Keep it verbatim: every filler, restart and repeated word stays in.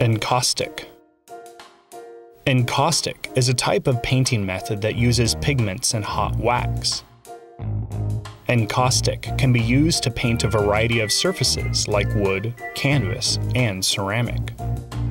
Encaustic. Encaustic is a type of painting method that uses pigments and hot wax. Encaustic can be used to paint a variety of surfaces like wood, canvas, and ceramic.